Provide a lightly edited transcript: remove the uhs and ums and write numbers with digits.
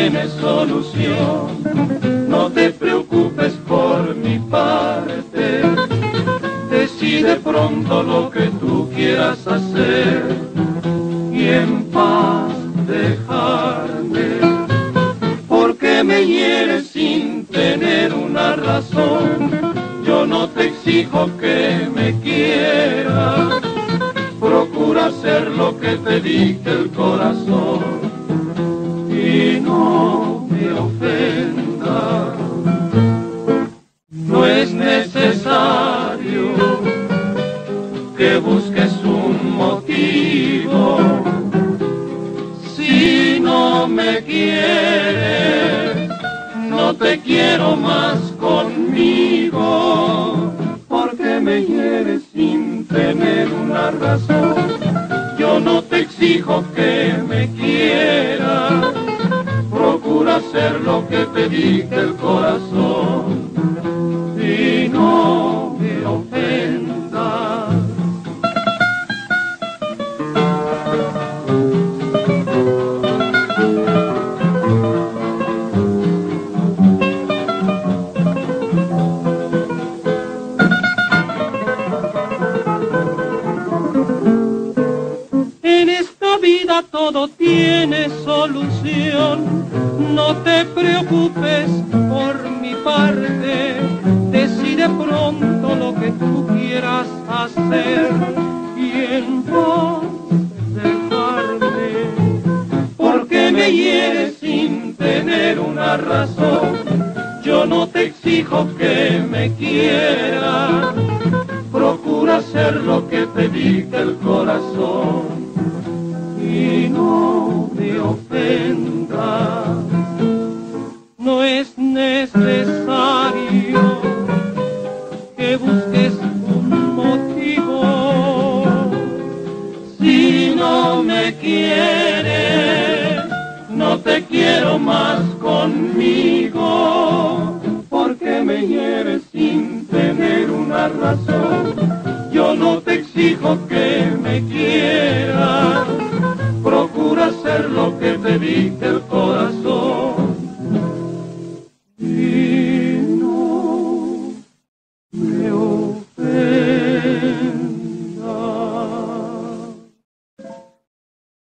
tiene solución. No te preocupes por mi parte, decide pronto lo que tú quieras hacer y en paz dejarme. Porque me hieres sin tener una razón, yo no te exijo que me quieras, procura hacer lo que te dicte el corazón y no me ofendas. No es necesario que busques un motivo. Si no me quieres, no te quiero más conmigo. Porque me hieres sin tener una razón, yo no te exijo que me quieras, procura hacer lo que te dicte el corazón y no me ofendas. En esta vida todo tiene solución, no te preocupes por mi parte, decide pronto lo que tú quieras hacer y en paz dejarme. Porque me hieres sin tener una razón, yo no te exijo que me quieras, procura hacer lo que te dicte el corazón y no me ofendas. No es necesario que busques un motivo. Si no me quieres, no te quiero más conmigo. Porque me hieres sin tener una razón, yo no te exijo que me quieras, procura hacer lo que te dicte el corazón